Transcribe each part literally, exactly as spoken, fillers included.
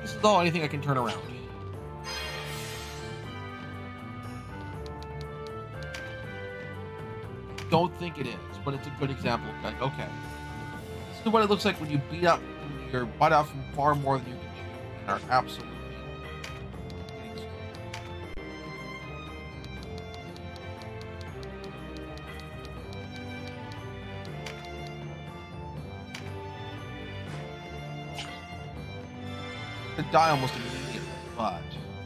This is all anything I can turn around. I don't think it is, but it's a good example. Like, okay, this is what it looks like when you beat up when you're butt out from far more than you can chew and are absolutely getting screwed. To die almost immediately, but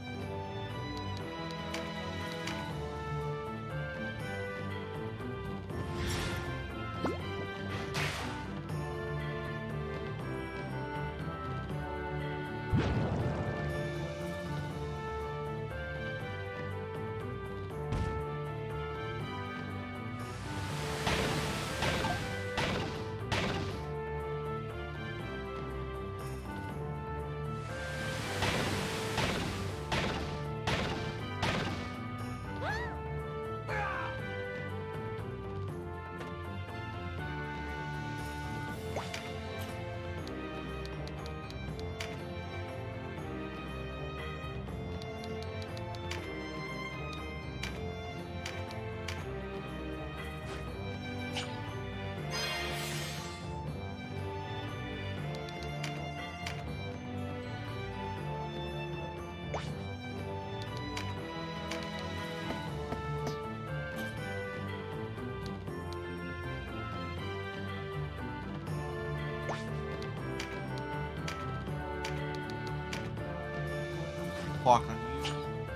block on you.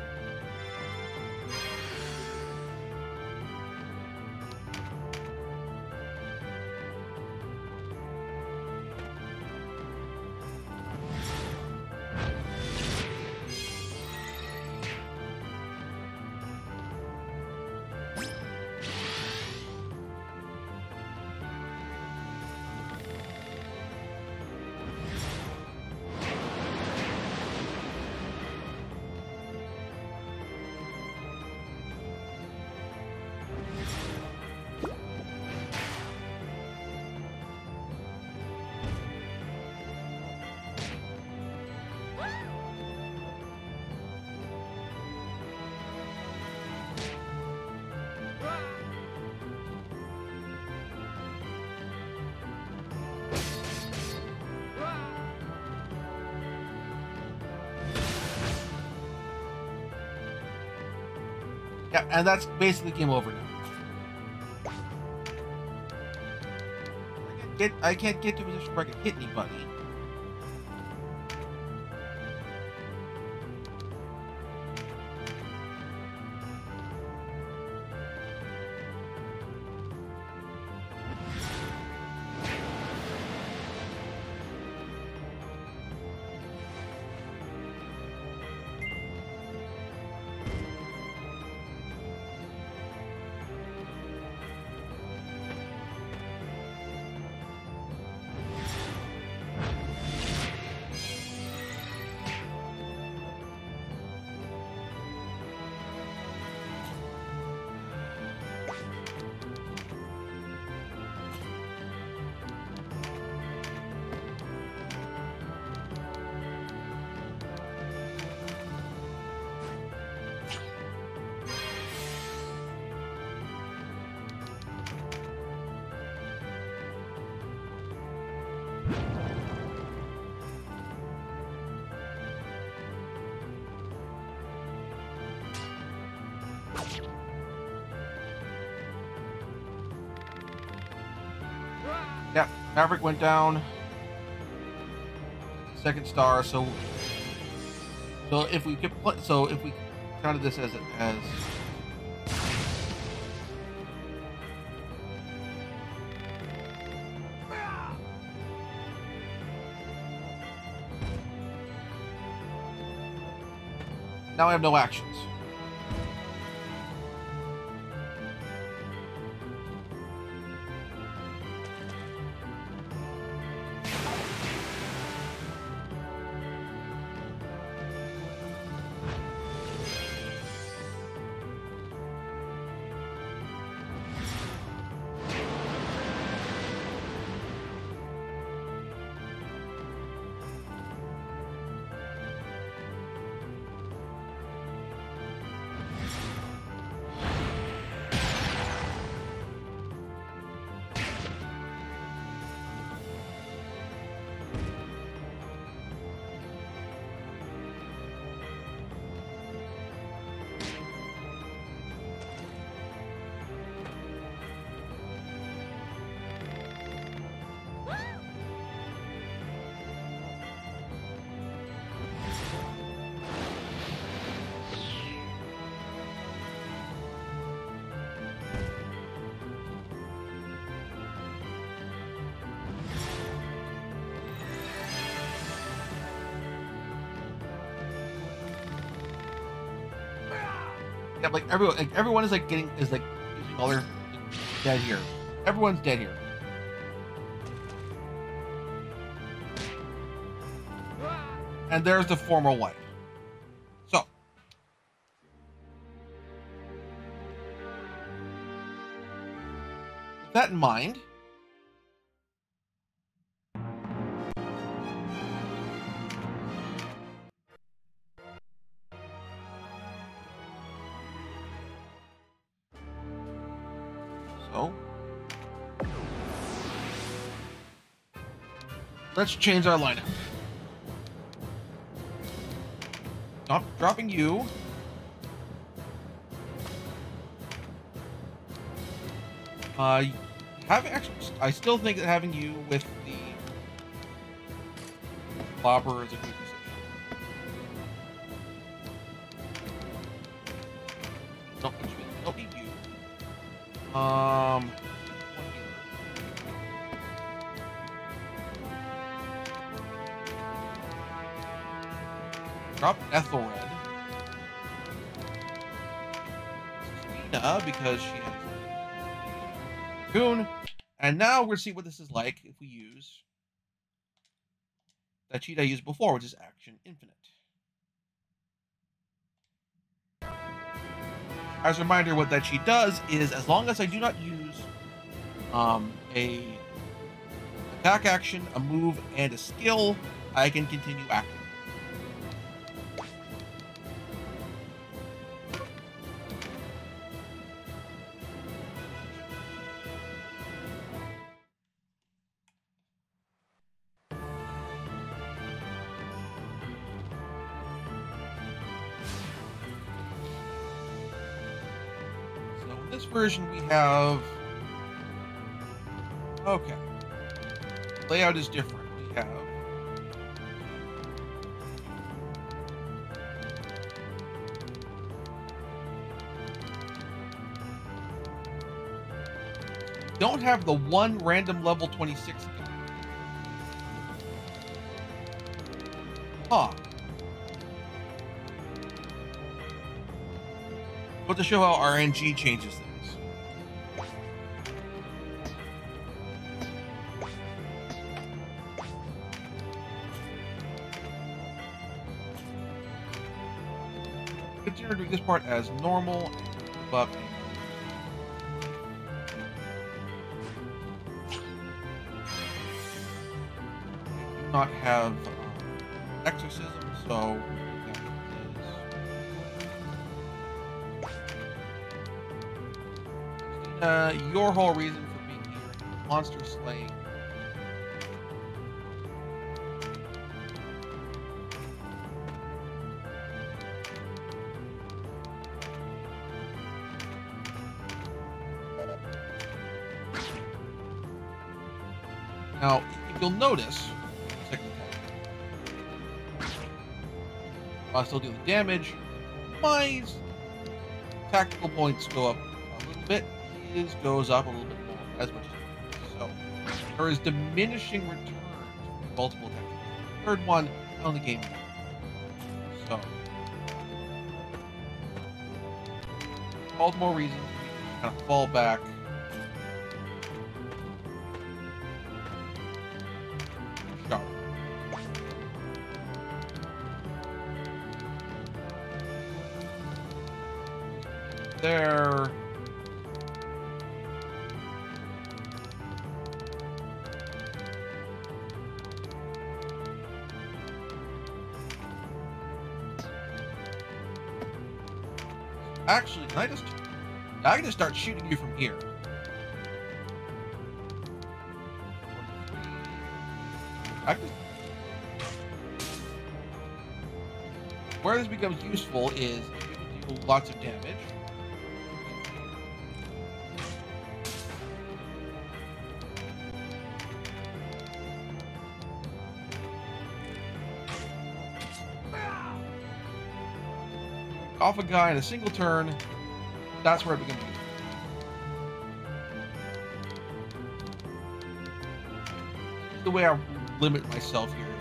Yeah, and that's basically game over now. I can't get, I can't get to a position where I can hit anybody. Yeah, Maverick went down. Second star. So, so if we could, play, so if we counted this as as now I have no actions. Yeah, like everyone, like everyone is like getting is like using all their like, dead here. Everyone's dead here. And there's the formal wipe. So, with that in mind, so let's change our lineup. Not dropping you. Uh, having actually, I still think that having you with the Bobber is a good decision. Don't don't need you. Um. Drop Ethelred. Lena, because she has Cocoon. And now we'll see what this is like if we use that cheat I used before, which is Action Infinite. As a reminder, what that cheat does is, as long as I do not use um, a attack action, a move, and a skill, I can continue acting. This version we have, okay, layout is different. We have we don't have the one random level twenty-six guy. Huh. But to show how R N G changes things. Consider doing this part as normal, but do not have um, exorcism, so. Uh, your whole reason for being here is monster slaying. Now, if you'll notice, second attack, while I still do the damage, my tactical points go up a little bit. His goes up a little bit more, as much as so. There is diminishing returns from multiple attacks. The third one on the game. So, all the more reasons we kind of fall back. Sharp. There. Actually, can I just... I can just start shooting you from here. I can... Where this becomes useful is if you can do lots of damage. Off a guy in a single turn, that's where it becomes useful. The way I limit myself here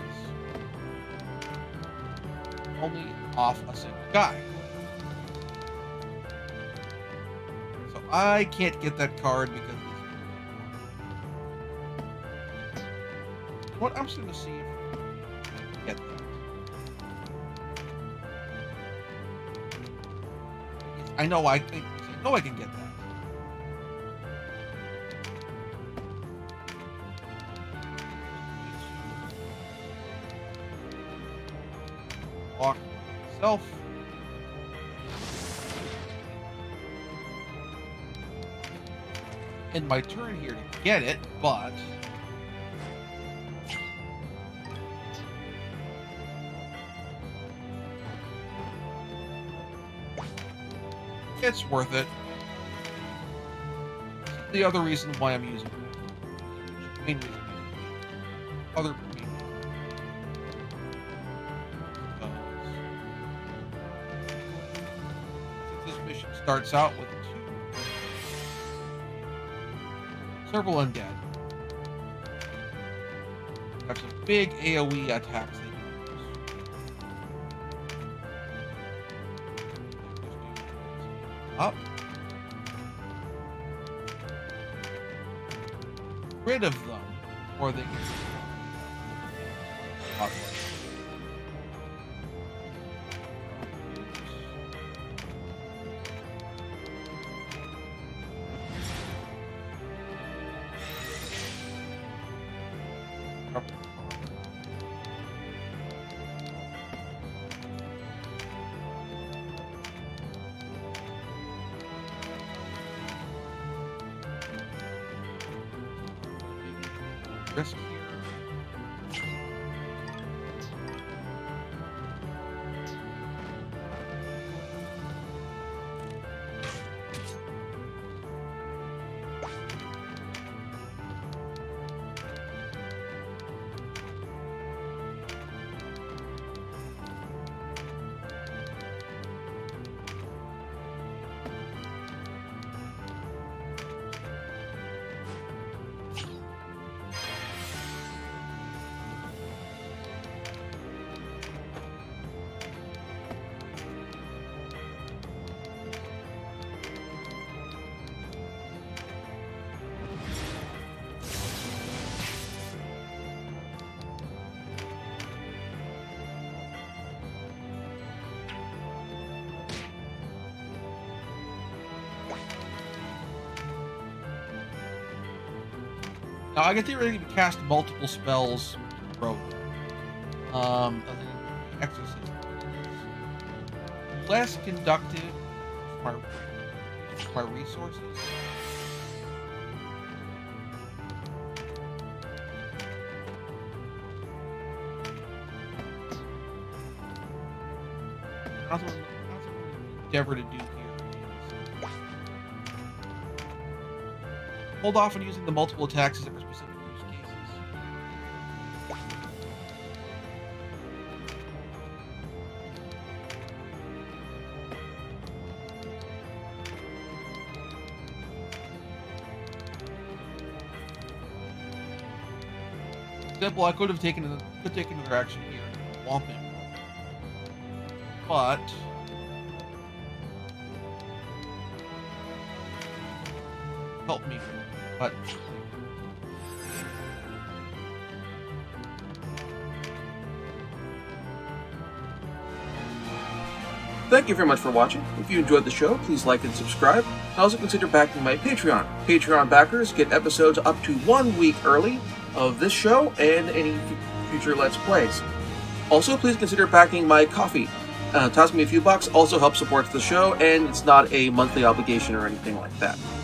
is only off a single guy. I can't get that card because of this. What? I'm just going to see if I can get that. I know I think I know I can get that. Walk myself. In my turn here to get it, but it's worth it. The other reason why I'm using it. Main reason. Other main reason. This mission starts out with two, several undead. Have some big AoE attacks they can use. Up. Rid of them, or they can hot risk here. Now I can theoretically cast multiple spells in a row. Um, I think exorcism is less conductive for my, for my resources. That's what, that's what we endeavor to do here. Hold off on using the multiple attacks for specific use cases. For example, I could have taken could take another action here, womp him, but help me. But thank you very much for watching. If you enjoyed the show, please like and subscribe. Also consider backing my Patreon. Patreon backers get episodes up to one week early of this show and any future Let's Plays. Also, please consider backing my Ko-fi. Uh, toss me a few bucks, also helps support the show, and it's not a monthly obligation or anything like that.